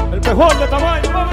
El mejor de tamaño, vamos.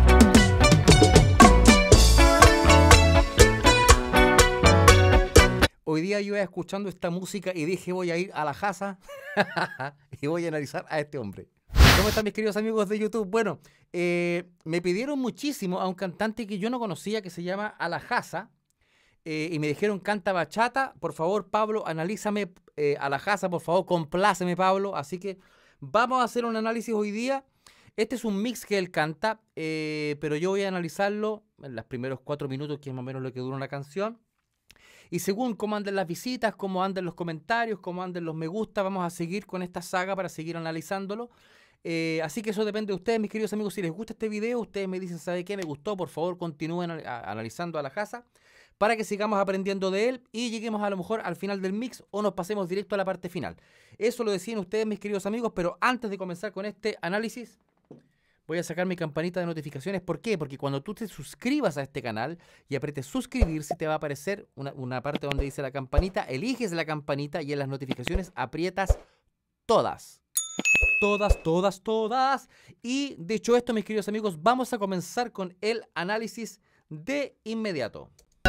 Hoy día yo iba escuchando esta música y dije voy a ir a la casa y voy a analizar a este hombre. ¿Cómo están mis queridos amigos de YouTube? Bueno, me pidieron muchísimo a un cantante que yo no conocía que se llama Alajasa y me dijeron canta bachata. Por favor, Pablo, analízame Alajasa, por favor, compláceme, Pablo. Así que vamos a hacer un análisis hoy día. Este es un mix que él canta, pero yo voy a analizarlo en los primeros 4 minutos, que es más o menos lo que dura una canción. Y según cómo anden las visitas, cómo anden los comentarios, cómo anden los me gusta, vamos a seguir con esta saga para seguir analizándolo. Así que eso depende de ustedes, mis queridos amigos. Si les gusta este video, ustedes me dicen, ¿sabe qué? Me gustó, por favor, continúen analizando a Alajasa para que sigamos aprendiendo de él y lleguemos a lo mejor al final del mix o nos pasemos directo a la parte final. Eso lo deciden ustedes, mis queridos amigos, pero antes de comenzar con este análisis, voy a sacar mi campanita de notificaciones. ¿Por qué? Porque cuando tú te suscribas a este canal y aprietes suscribirse, te va a aparecer una parte donde dice la campanita. Eliges la campanita y en las notificaciones aprietas todas. Todas, todas, todas. Y dicho esto, mis queridos amigos, vamos a comenzar con el análisis de inmediato.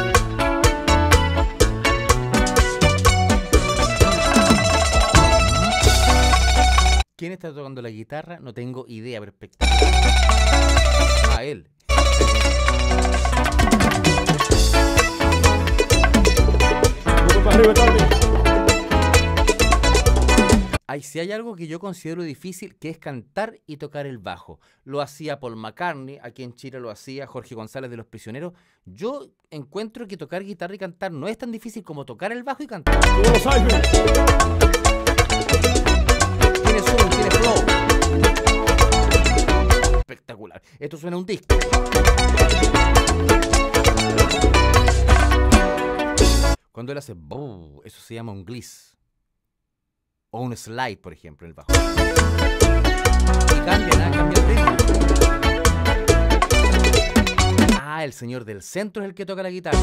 ¿Quién está tocando la guitarra? No tengo idea, perspectiva. A él. Si hay algo que yo considero difícil, que es cantar y tocar el bajo. Lo hacía Paul McCartney, aquí en Chile lo hacía Jorge González de Los Prisioneros. Yo encuentro que tocar guitarra y cantar no es tan difícil como tocar el bajo y cantar. Tiene zoom, tiene flow. Espectacular. Esto suena a un disco. Cuando él hace boom, eso se llama un gliss. O un slide, por ejemplo, en el bajo. Y cambia el ritmo. Ah, el señor del centro es el que toca la guitarra.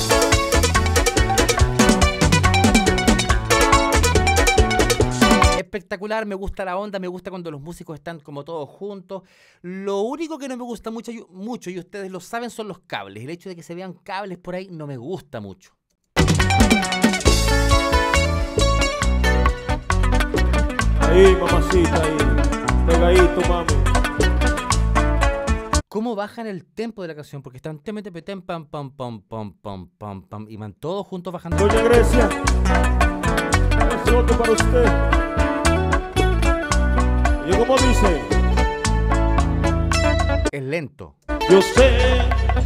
Espectacular, me gusta la onda, me gusta cuando los músicos están como todos juntos. Lo único que no me gusta mucho, y ustedes lo saben, son los cables. El hecho de que se vean cables por ahí no me gusta mucho. Ahí, mamacita, ahí. Pegadito, mami. ¿Cómo bajan el tempo de la canción? Porque están pam, pam, pam, pam, pam, pam, pam, y van todos juntos bajando. Doña Grecia, este otro para usted. Y como dice, es lento. Yo sé.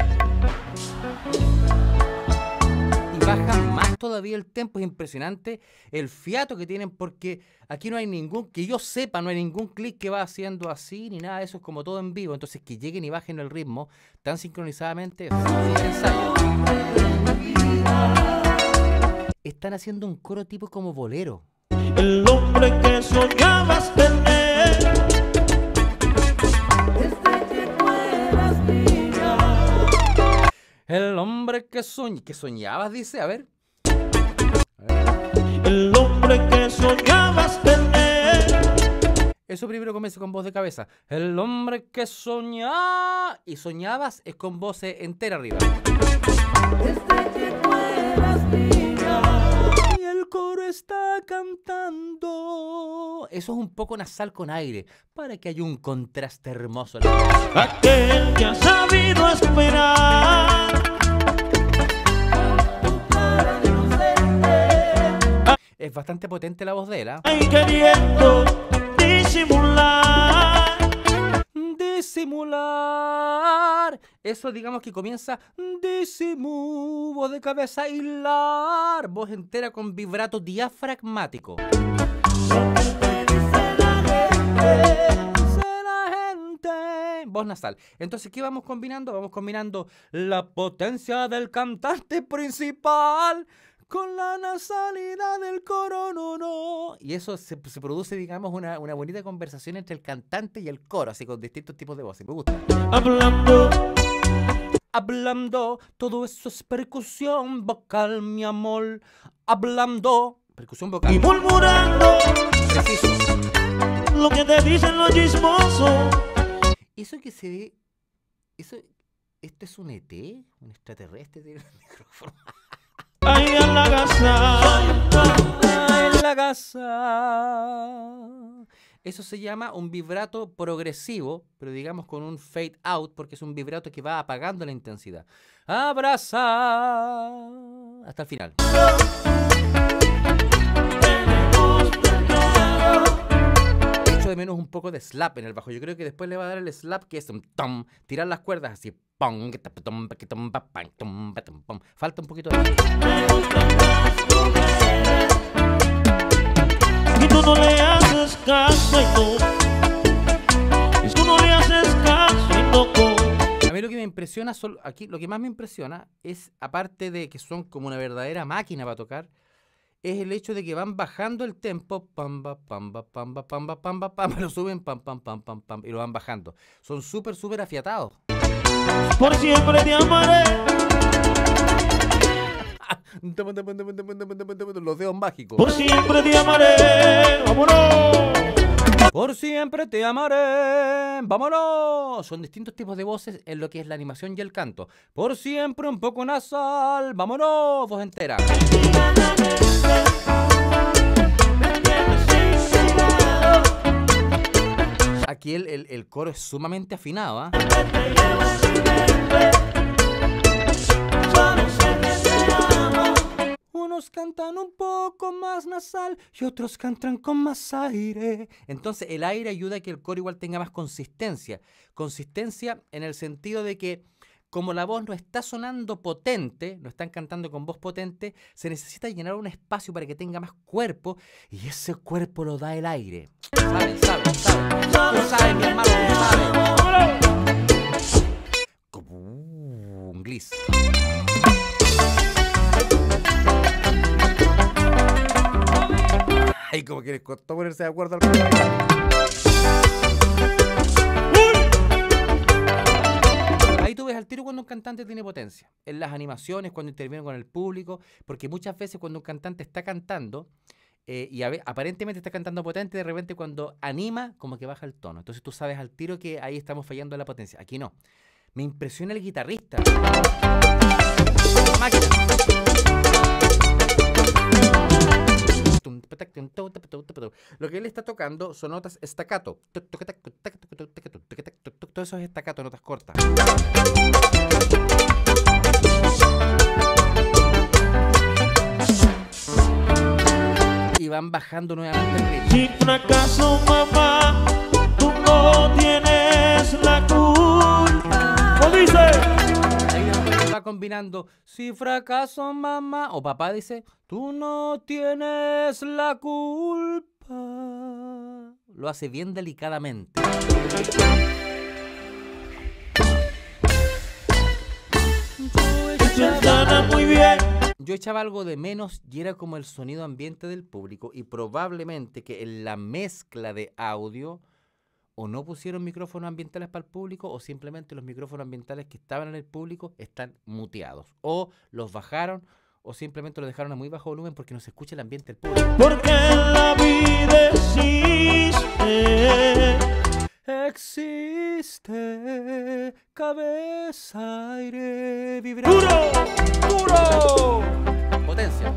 Y bajan más todavía el tempo, es impresionante el fiato que tienen, porque aquí no hay ningún, que yo sepa, no hay ningún clic que va haciendo así, ni nada de eso, es como todo en vivo. Entonces que lleguen y bajen el ritmo tan sincronizadamente, es un ensayo. Están haciendo un coro tipo como bolero. El hombre que soñabas tener. El hombre que soñabas, dice, a ver. El hombre que soñabas tener. Eso primero comienza con voz de cabeza. El hombre que soñaba. Y soñabas es con voz entera arriba. Y el coro está cantando. Eso es un poco nasal con aire, para que haya un contraste hermoso. Aquel que ha sabido esperar. Es bastante potente la voz de él, ¿eh? Ay, queriendo disimular. Disimular. Eso digamos que comienza voz de cabeza hilar. Voz entera con vibrato diafragmático. Voz nasal. Entonces, ¿qué vamos combinando? Vamos combinando la potencia del cantante principal con la nasalidad del coro, no, no. Y eso se produce, digamos, una bonita conversación entre el cantante y el coro, así con distintos tipos de voces. Me gusta. Hablando, todo eso es percusión vocal, mi amor. Hablando, percusión vocal. Y murmurando preciso. lo que te dicen los chismosos. Eso que se ve, eso, ¿esto es un ET? ¿Un extraterrestre tiene el micrófono? Ay, en la casa. En la casa. Eso se llama un vibrato progresivo, pero digamos con un fade out, porque es un vibrato que va apagando la intensidad. Abraza hasta el final. Echo de menos un poco de slap en el bajo. Yo creo que después le va a dar el slap, que es un tom, tirar las cuerdas así. Falta un poquito de... Y tú no le haces caso y no. Y tú no le haces caso y no. A mí lo que me impresiona, aquí lo que más me impresiona es, aparte de que son como una verdadera máquina para tocar, es el hecho de que van bajando el tempo, pamba, pamba, pamba, pamba, pamba, pamba, lo suben, pam, pam, pam, pam, pam, y lo van bajando. Son súper, súper afiatados. Por siempre te amaré. Los dedos mágicos. Por siempre te amaré. ¡Vámonos! Por siempre te amaré. ¡Vámonos! Son distintos tipos de voces en lo que es la animación y el canto. Por siempre un poco nasal. ¡Vámonos! Voz entera. Aquí el coro es sumamente afinado, ¿ah? Unos cantan un poco más nasal y otros cantan con más aire. Entonces el aire ayuda a que el coro igual tenga más consistencia. Consistencia en el sentido de que como la voz no está sonando potente, no están cantando con voz potente, se necesita llenar un espacio para que tenga más cuerpo y ese cuerpo lo da el aire. ¿Saben? Tú sabes, mi hermano, tú sabes. Como un glis. Ay, como que les costó ponerse de acuerdo al final. Ahí tú ves al tiro cuando un cantante tiene potencia. En las animaciones, cuando interviene con el público, porque muchas veces cuando un cantante está cantando y aparentemente está cantando potente, de repente cuando anima, como que baja el tono. Entonces tú sabes al tiro que ahí estamos fallando en la potencia. Aquí no. Me impresiona el guitarrista. Máquina. Lo que él está tocando son notas staccato. Todo eso es staccato, notas cortas. Y van bajando nuevamente el ritmo. Sin fracaso, mamá, tú no tienes la culpa. ¿Cómo dice? Ahí después va combinando. Si fracaso, mamá, o papá dice, tú no tienes la culpa. Lo hace bien delicadamente. Muy bien. Yo echaba algo de menos y era como el sonido ambiente del público y probablemente que en la mezcla de audio o no pusieron micrófonos ambientales para el público o simplemente los micrófonos ambientales que estaban en el público están muteados o los bajaron o simplemente los dejaron a muy bajo volumen porque no se escucha el ambiente del público. Porque en la vida Existe cabeza, aire, vibrante. ¡Duro! ¡Duro! Potencia.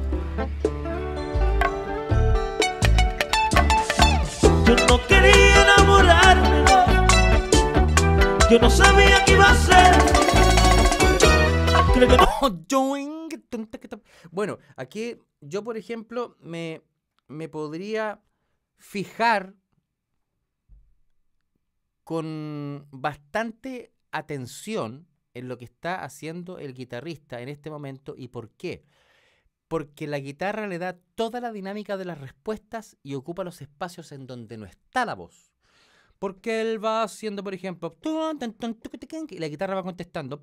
Yo no quería enamorarme, no. Yo no sabía qué iba a hacer. Creo que no. Bueno, aquí yo, por ejemplo, me podría fijar con bastante atención en lo que está haciendo el guitarrista en este momento. ¿Y por qué? Porque la guitarra le da toda la dinámica de las respuestas y ocupa los espacios en donde no está la voz. Porque él va haciendo, por ejemplo, y la guitarra va contestando.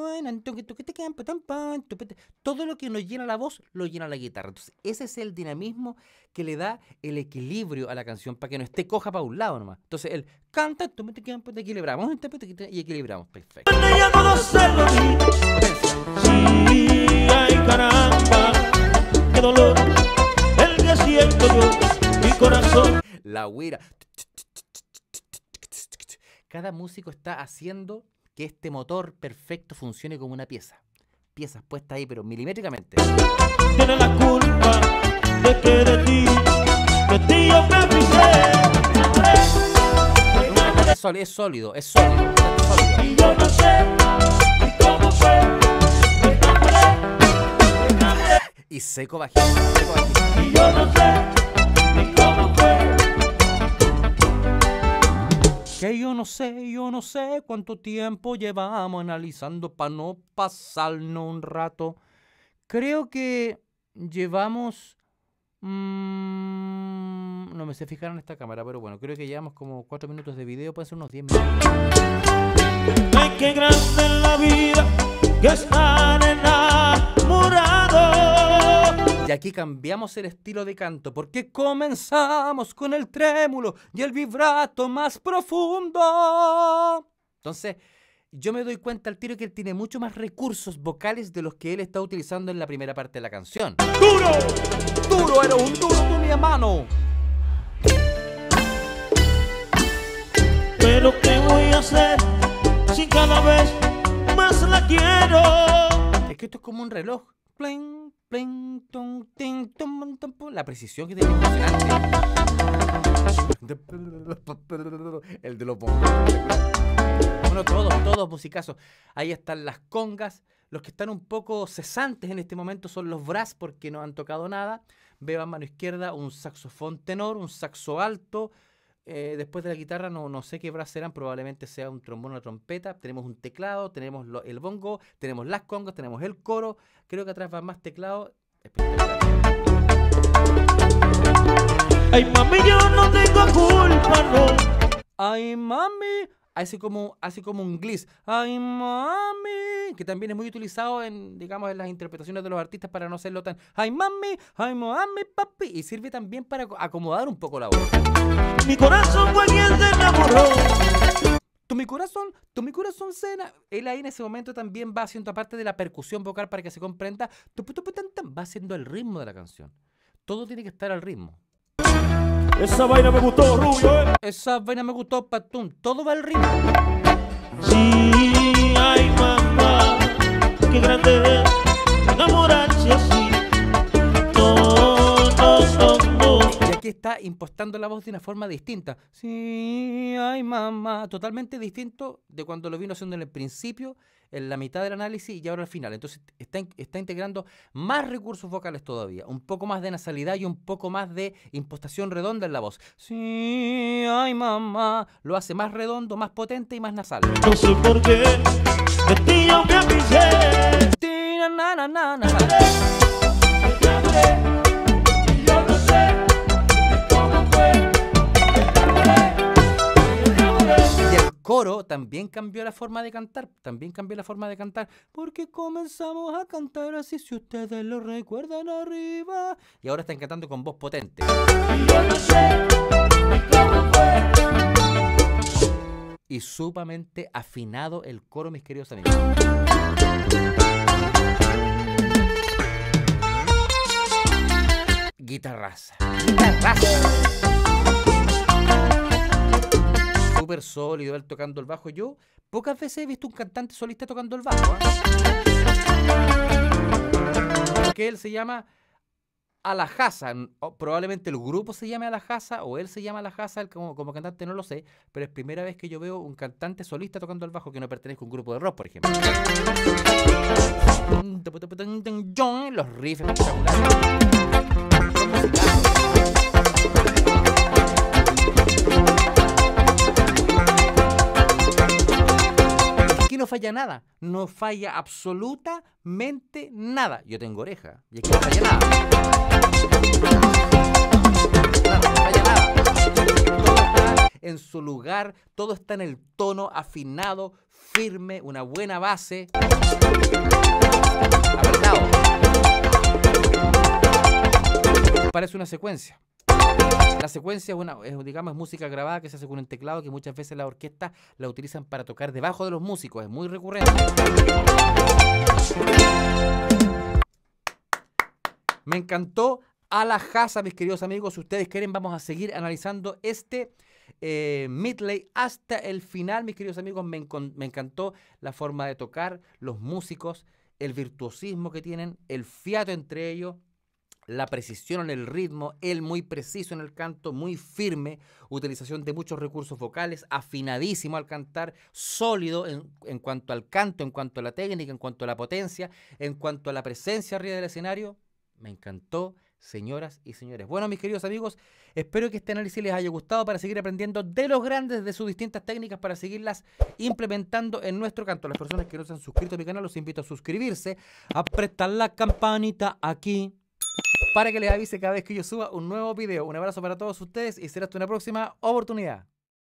Todo lo que nos llena la voz, lo llena la guitarra. Entonces, ese es el dinamismo que le da el equilibrio a la canción, para que no esté coja para un lado nomás. Entonces, él canta, equilibramos, y equilibramos. Perfecto. Ya no sé lo que. Sí, ay caramba, qué dolor el que siento yo, mi corazón. La güira. Cada músico está haciendo que este motor perfecto funcione como una pieza. Piezas puestas ahí, pero milimétricamente. Tiene la culpa de que de ti yo me Es sólido, es sólido. y yo no sé ni cómo fue. Y seco bajito, seco bajito. Y yo no sé ni cómo fue. Que yo no sé cuánto tiempo llevamos analizando para no pasarnos un rato. Creo que llevamos... no me sé fijar en esta cámara, pero bueno, creo que llevamos como 4 minutos de video, puede ser unos 10 minutos. Ay, qué grande es la vida que estar enamorado. Y aquí cambiamos el estilo de canto, porque comenzamos con el trémulo y el vibrato más profundo. Entonces, yo me doy cuenta al tiro que él tiene mucho más recursos vocales de los que él está utilizando en la primera parte de la canción. ¡Duro! ¡Duro, era un duro, tú, mi hermano! Pero ¿qué voy a hacer si cada vez más la quiero? Es que esto es como un reloj. Pling, pling, tum, ting, tum, tum, tum. La precisión que tiene es impresionante. El de los bombos. Bueno, todos musicazos. Ahí están las congas. Los que están un poco cesantes en este momento son los brass porque no han tocado nada. Veo a mano izquierda un saxofón tenor, un saxo alto. Después de la guitarra no sé qué brass serán, probablemente sea un trombón o una trompeta. Tenemos un teclado, tenemos el bongo, tenemos las congas, tenemos el coro. Creo que atrás va más teclado. Ay, mami, yo no tengo culpa, no. Ay, mami. Hace como un gliss. Ay, mami. Que también es muy utilizado en, digamos, en las interpretaciones de los artistas para no hacerlo tan... Ay, mami, papi. Y sirve también para acomodar un poco la voz. Mi corazón fue quien se enamoró. Mi corazón cena. Él ahí en ese momento también va haciendo, aparte de la percusión vocal para que se comprenda, va haciendo el ritmo de la canción. Todo tiene que estar al ritmo. Esa vaina me gustó, Rubio, Esa vaina me gustó, patum. Todo va al ritmo. Sí, ay, mamá, qué grande es enamorarse así. No. Y aquí está impostando la voz de una forma distinta. Sí, ay, mamá. Totalmente distinto de cuando lo vino haciendo en el principio, en la mitad del análisis y ahora al final. Entonces está integrando más recursos vocales todavía. Un poco más de nasalidad y un poco más de impostación redonda en la voz. Sí, ay, mamá. Lo hace más redondo, más potente y más nasal. No sé por qué de ti yo me avisé. Y el coro también cambió la forma de cantar. Porque comenzamos a cantar así, si ustedes lo recuerdan arriba. Y ahora están cantando con voz potente. Y sumamente afinado el coro, mis queridos amigos. Guitarraza. Súper sólido él tocando el bajo. Yo pocas veces he visto un cantante solista tocando el bajo. Porque él se llama Alajasa. Probablemente el grupo se llame Alajasa o él se llama Alajasa. Él como cantante no lo sé. Pero es primera vez que yo veo un cantante solista tocando el bajo que no pertenezca a un grupo de rock, por ejemplo. Los riffs espectaculares. Aquí no falla nada, no falla absolutamente nada. Yo tengo oreja y aquí no falla nada. No falla nada. Todo está en su lugar, todo está en el tono afinado, firme, una buena base. Apretado. Parece una secuencia. La secuencia es música grabada que se hace con un teclado que muchas veces la orquesta la utilizan para tocar debajo de los músicos. Es muy recurrente. Me encantó Alajasa, mis queridos amigos. Si ustedes quieren, vamos a seguir analizando este medley hasta el final, mis queridos amigos. Me encantó la forma de tocar, los músicos, el virtuosismo que tienen, el fiato entre ellos, la precisión en el ritmo, él muy preciso en el canto, muy firme, utilización de muchos recursos vocales, afinadísimo al cantar, sólido en cuanto al canto, en cuanto a la técnica, en cuanto a la potencia, en cuanto a la presencia arriba del escenario. Me encantó, señoras y señores. Bueno, mis queridos amigos, espero que este análisis les haya gustado para seguir aprendiendo de los grandes, de sus distintas técnicas, para seguirlas implementando en nuestro canto. Las personas que no se han suscrito a mi canal, los invito a suscribirse, a apretar la campanita aquí, para que les avise cada vez que yo suba un nuevo video. Un abrazo para todos ustedes y será hasta una próxima oportunidad.